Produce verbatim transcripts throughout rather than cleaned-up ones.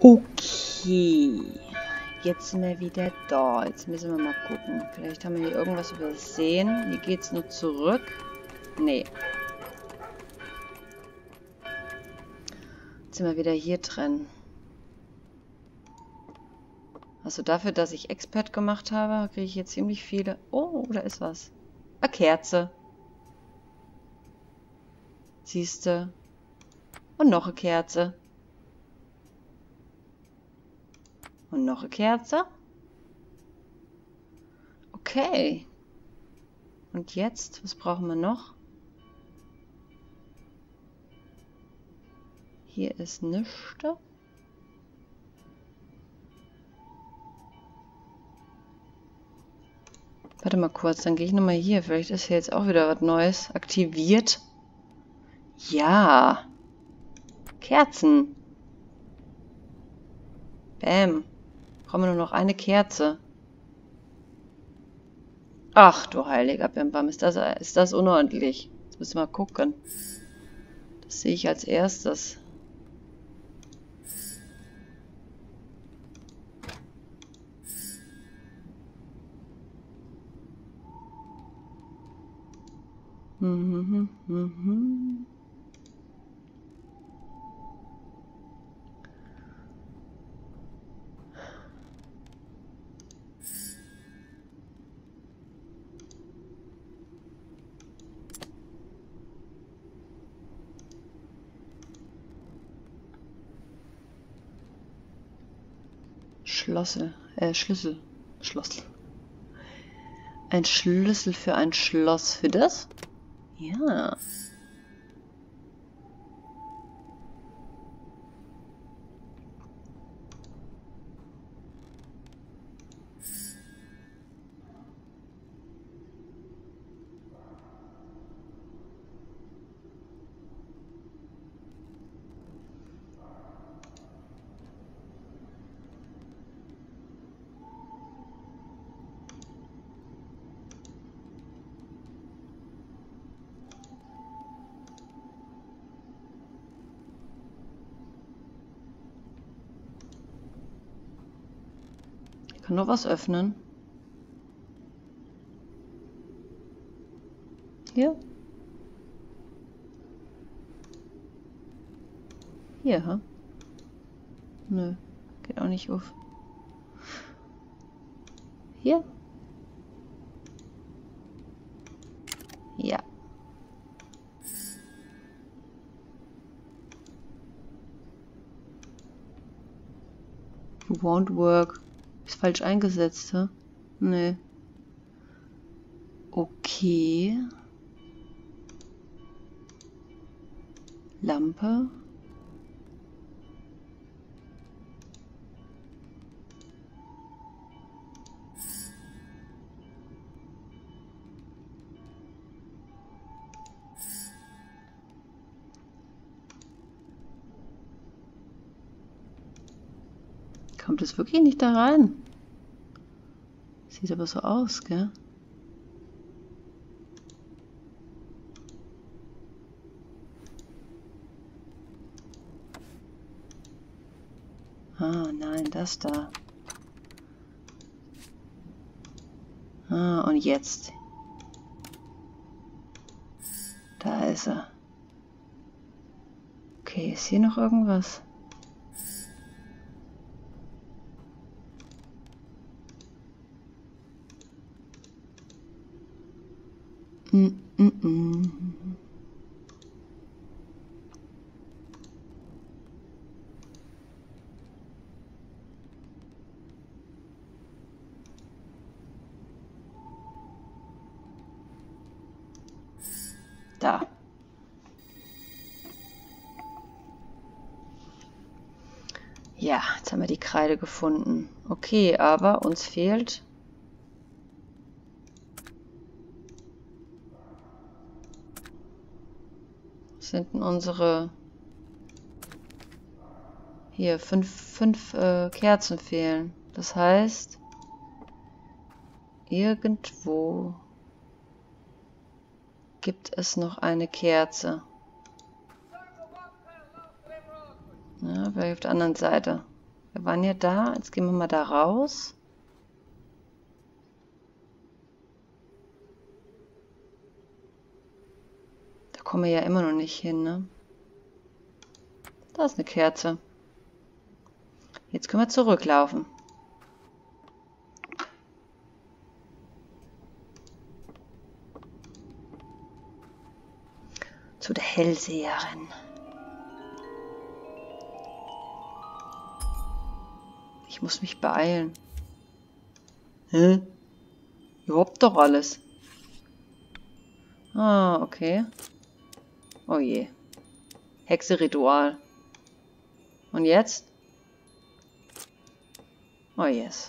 Okay. Jetzt sind wir wieder da. Jetzt müssen wir mal gucken. Vielleicht haben wir hier irgendwas übersehen. Hier geht es nur zurück. Nee. Jetzt sind wir wieder hier drin. Also dafür, dass ich Expert gemacht habe, kriege ich jetzt ziemlich viele... Oh, da ist was. Eine Kerze. Siehste. Und noch eine Kerze. Und noch eine Kerze. Okay. Und jetzt, was brauchen wir noch? Hier ist nichts. Warte mal kurz, dann gehe ich nochmal hier. Vielleicht ist hier jetzt auch wieder was Neues. Aktiviert. Ja. Kerzen. Bäm. Brauchen wir nur noch eine Kerze. Ach du heiliger Bimbam, ist das, ist das unordentlich. Jetzt müssen wir mal gucken. Das sehe ich als erstes. Mhm, mhm. Schlossel, äh, Schlüssel. Schlossel. Ein Schlüssel für ein Schloss. Für das? Ja. Ich kann nur was öffnen. Hier? Hier, ha? Nö, geht auch nicht auf. Hier? Ja. Won't work. Ist falsch eingesetzt, hä? Nee. Okay. Lampe. Kommt es wirklich nicht da rein? Sieht aber so aus, gell? Ah, nein, das da. Ah, und jetzt. Da ist er. Okay, ist hier noch irgendwas? Mm, mm, mm. Da. Ja, jetzt haben wir die Kreide gefunden. Okay, aber uns fehlt... sind denn unsere... Hier, fünf, fünf äh, Kerzen fehlen. Das heißt, irgendwo gibt es noch eine Kerze. Ja, vielleicht auf der anderen Seite. Wir waren ja da. Jetzt gehen wir mal da raus. Da kommen wir ja immer noch nicht hin, ne? Da ist eine Kerze. Jetzt können wir zurücklaufen. Zu der Hellseherin. Ich muss mich beeilen. Hä? Ihr habt doch alles. Ah, okay. Oh je. Hexe-Ritual. Und jetzt? Oh yes.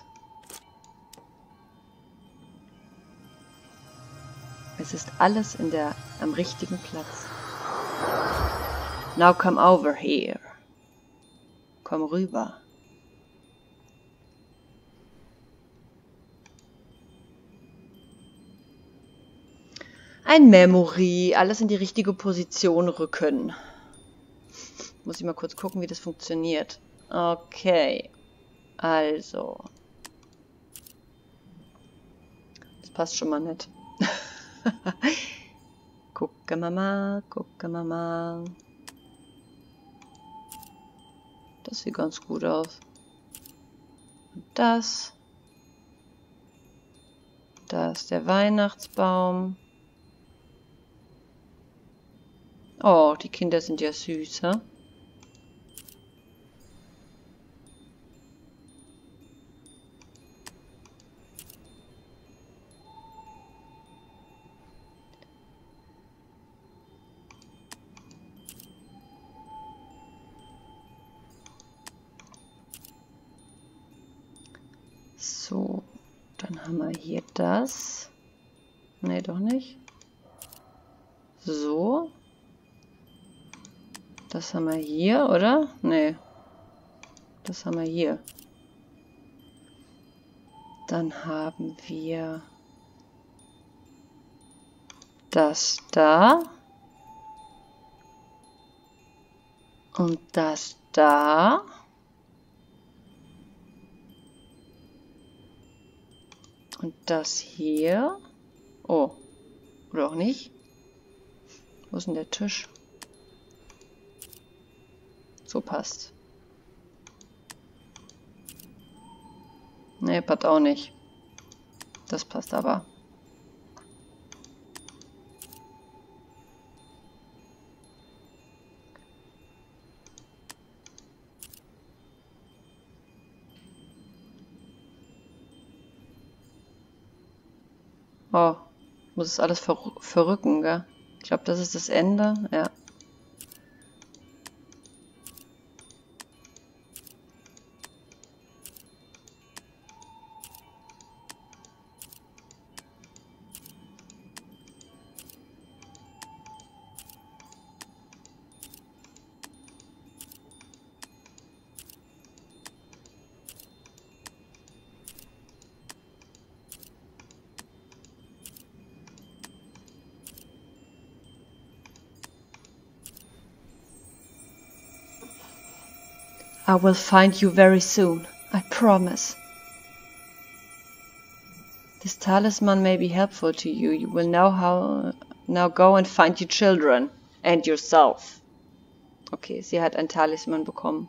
Es ist alles in der, am richtigen Platz. Now come over here. Komm rüber. Ein Memory. Alles in die richtige Position rücken. Muss ich mal kurz gucken, wie das funktioniert. Okay. Also. Das passt schon mal nicht. Gucken wir mal, gucken wir mal. Das sieht ganz gut aus. Und das. Da ist der Weihnachtsbaum. Oh, die Kinder sind ja süß, hä? So, dann haben wir hier das. Ne, doch nicht. So. Das haben wir hier, oder? Ne. Das haben wir hier. Dann haben wir das da. Und das da. Und das hier. Oh. Oder auch nicht. Wo ist denn der Tisch? So passt. Ne, passt auch nicht. Das passt aber. Oh, ich muss es alles ver verrücken, gell? Ich glaube, das ist das Ende. Ja. I will find you very soon, I promise. This talisman may be helpful to you. You will know how. Now go and find your children and yourself. Okay, sie hat ein Talisman bekommen.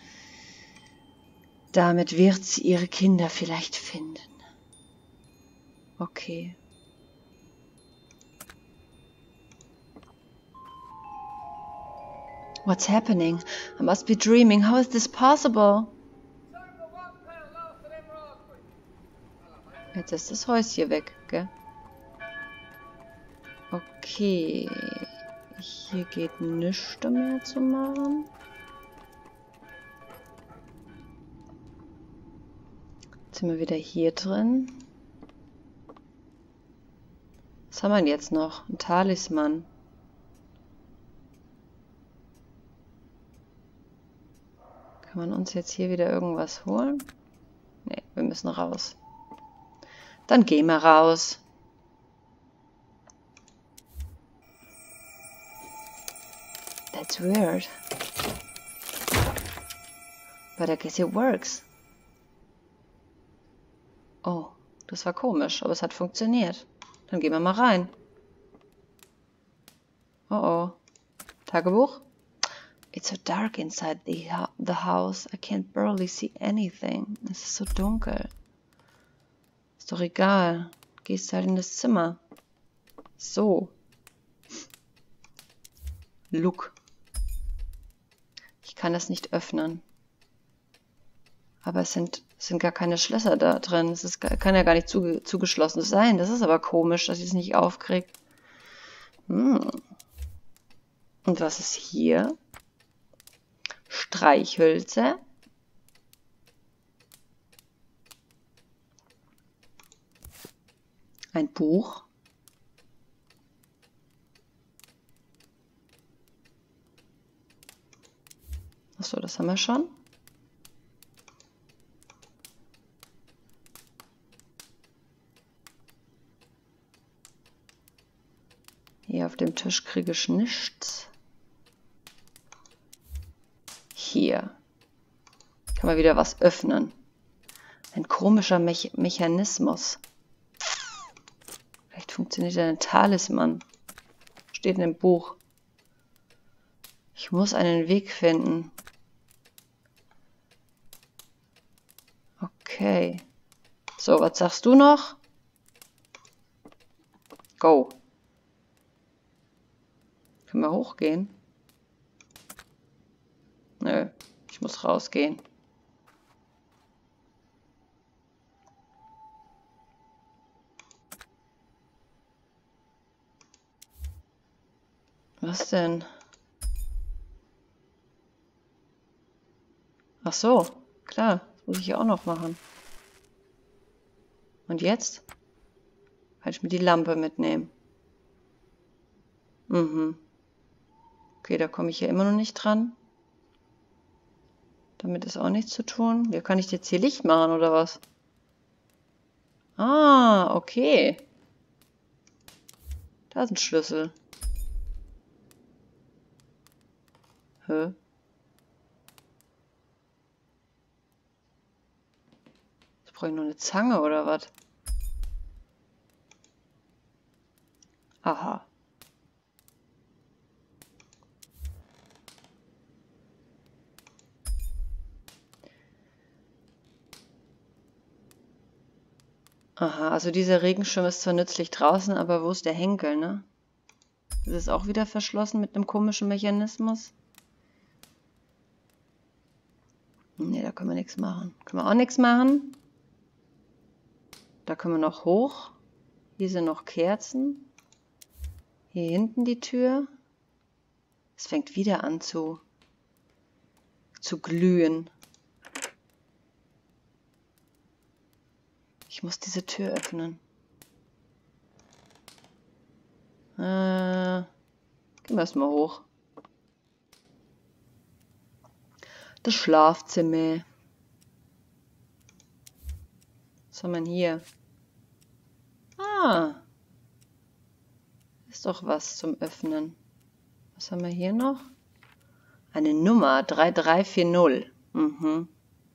Damit wird sie ihre Kinder vielleicht finden. Okay. What's happening? I must be dreaming. How is this possible? Jetzt ist das Häuschen weg, gell? Okay. Hier geht nichts mehr zu machen. Jetzt sind wir wieder hier drin. Was haben wir denn jetzt noch? Ein Talisman. Kann man uns jetzt hier wieder irgendwas holen? Ne, wir müssen raus. Dann gehen wir raus. That's weird. But I guess it works. Oh, das war komisch, aber es hat funktioniert. Dann gehen wir mal rein. Oh oh. Tagebuch? It's so dark inside the, the house. I can't barely see anything. Es ist so dunkel. Ist doch egal. Gehst halt in das Zimmer. So. Look. Ich kann das nicht öffnen. Aber es sind, es sind gar keine Schlösser da drin. Es ist, kann ja gar nicht zuge, zugeschlossen sein. Das ist aber komisch, dass ich es nicht aufkriege. Hm. Und was ist hier? Streichhölzer. Ein Buch. Achso, das haben wir schon. Hier auf dem Tisch kriege ich nichts. Hier kann man wieder was öffnen. Ein komischer Me Mechanismus. Vielleicht funktioniert ein Talisman. Steht in dem Buch. Ich muss einen Weg finden. Okay. So, was sagst du noch? Go. Können wir hochgehen? Nö, ich muss rausgehen. Was denn? Ach so, klar, das muss ich ja auch noch machen. Und jetzt? Kann ich mir die Lampe mitnehmen? Mhm. Okay, da komme ich ja immer noch nicht dran. Damit ist auch nichts zu tun. Ja, kann ich jetzt hier Licht machen, oder was? Ah, okay. Da ist ein Schlüssel. Hä? Jetzt brauche ich noch eine Zange, oder was? Aha. Aha, also dieser Regenschirm ist zwar nützlich draußen, aber wo ist der Henkel, ne? Das ist auch wieder verschlossen mit einem komischen Mechanismus. Ne, da können wir nichts machen. Können wir auch nichts machen. Da können wir noch hoch. Hier sind noch Kerzen. Hier hinten die Tür. Es fängt wieder an zu, zu glühen. Ich muss diese Tür öffnen. Äh, gehen wir erstmal hoch. Das Schlafzimmer. Was haben wir hier? Ah. Ist doch was zum Öffnen. Was haben wir hier noch? Eine Nummer. drei drei vier null. Mhm.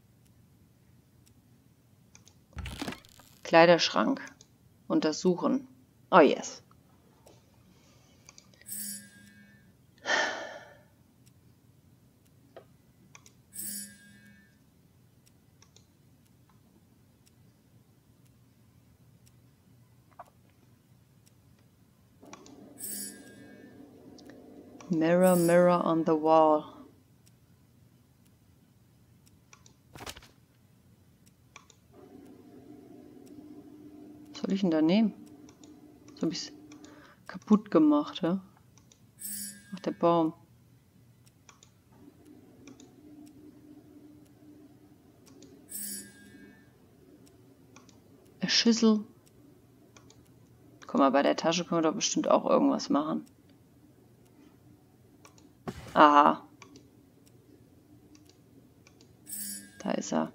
Kleiderschrank. Untersuchen. Oh yes. Mirror, mirror on the wall. Was soll ich denn da nehmen? So habe ich es kaputt gemacht, ja? Ach, der Baum. Eine Schüssel. Guck mal, bei der Tasche können wir doch bestimmt auch irgendwas machen. Aha. Da ist er.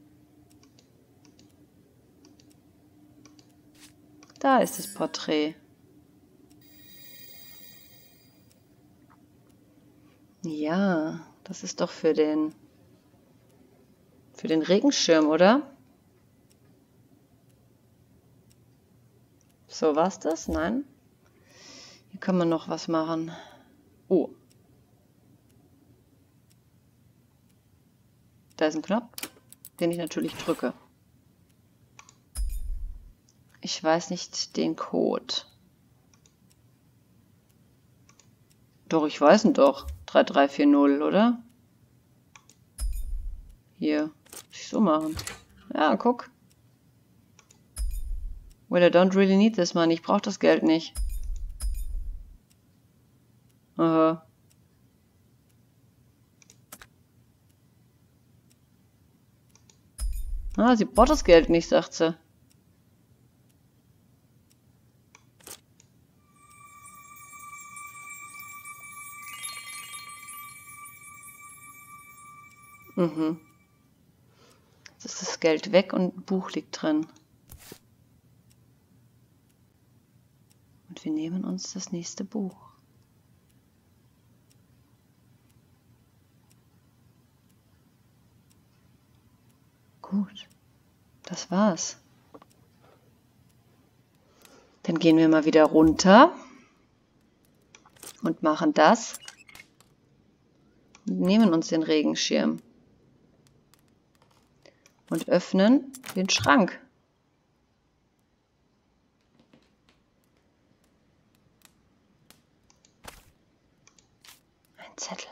Da ist das Porträt. Ja, das ist doch für den Für den Regenschirm, oder? So, war's das? Nein. Hier kann man noch was machen. Oh. Da ist ein Knopf, den ich natürlich drücke. Ich weiß nicht den Code. Doch, ich weiß ihn doch. drei drei vier null, oder? Hier. Muss ich so machen. Ja, guck. Well, I don't really need this money. Ich brauche das Geld nicht. Aha. Ah, sie braucht das Geld nicht, sagt sie. Mhm. Jetzt ist das Geld weg und ein Buch liegt drin. Und wir nehmen uns das nächste Buch. Gut, das war's. Dann gehen wir mal wieder runter und machen das. Und nehmen uns den Regenschirm. Und öffnen den Schrank. Ein Zettel.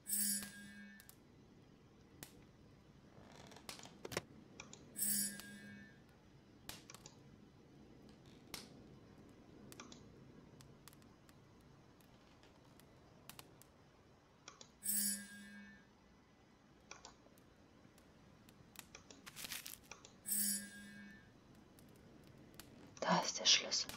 Da ist der Schlüssel.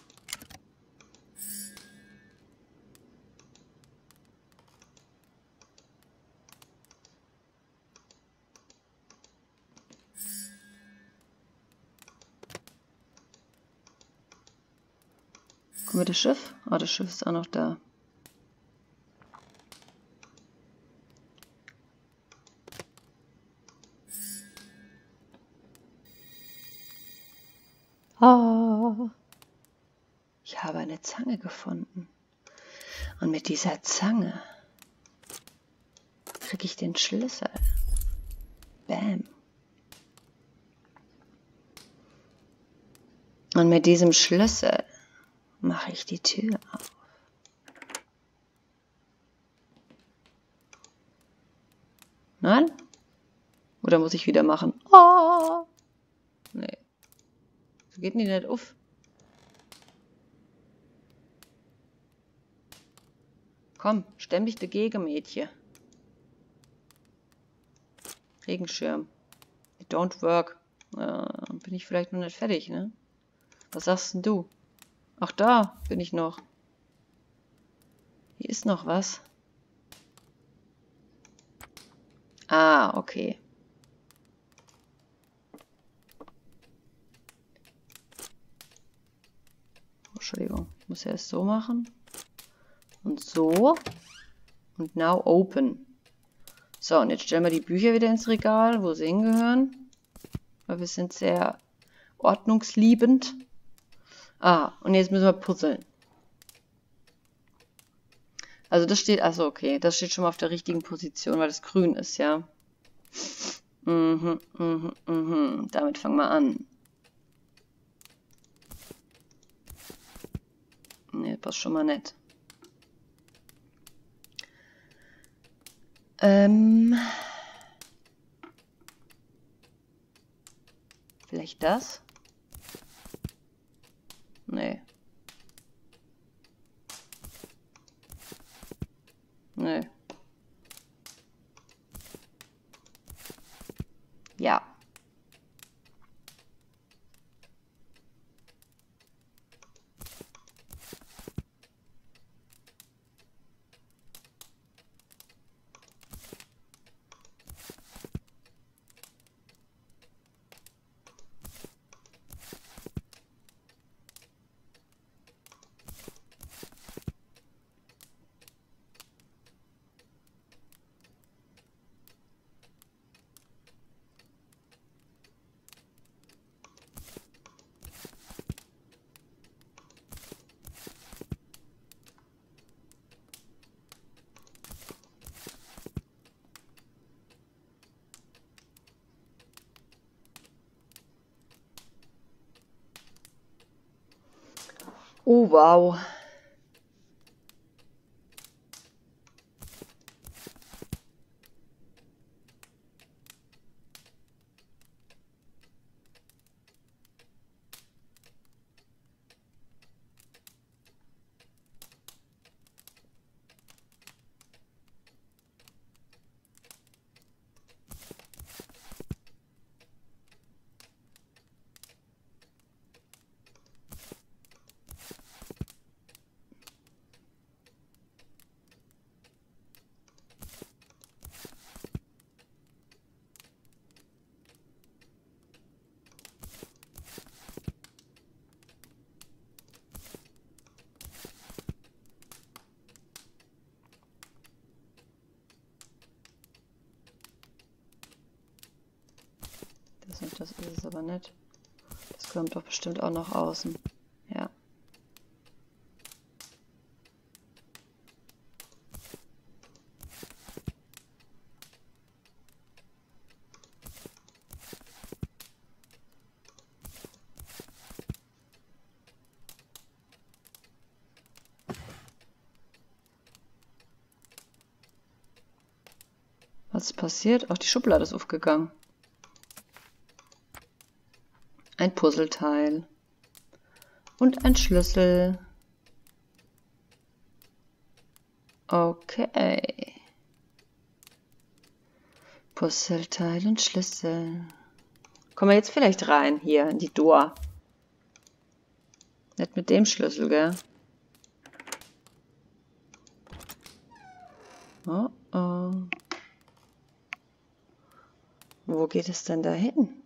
Gucken wir das Schiff? Ah, das Schiff ist auch noch da. Ah, ich habe eine Zange gefunden. Und mit dieser Zange kriege ich den Schlüssel. Bam. Und mit diesem Schlüssel mache ich die Tür auf. Nein? Oder muss ich wieder machen? Oh! Nee. So geht die nicht auf. Komm, stemm dich dagegen, Mädchen. Regenschirm. It don't work. Äh, bin ich vielleicht noch nicht fertig, ne? Was sagst denn du? Ach, da bin ich noch. Hier ist noch was. Ah, okay. Oh, Entschuldigung, ich muss erst so machen. Und so. Und now open. So, und jetzt stellen wir die Bücher wieder ins Regal, wo sie hingehören. Weil wir sind sehr ordnungsliebend. Ah, und jetzt müssen wir puzzeln. Also das steht, also okay, das steht schon mal auf der richtigen Position, weil das grün ist, ja. Mhm, mhm, mhm. Damit fangen wir an. Ne, passt schon mal nett. Ähm. Vielleicht das? Nee. Nee. Ja. Oh, wow. Das ist es aber nicht. Das kommt doch bestimmt auch nach außen. Ja. Was ist passiert? Auch die Schublade ist aufgegangen. Ein Puzzleteil. Und ein Schlüssel. Okay. Puzzleteil und Schlüssel. Kommen wir jetzt vielleicht rein, hier, in die Door. Nicht mit dem Schlüssel, gell? Oh, oh. Wo geht es denn da hin?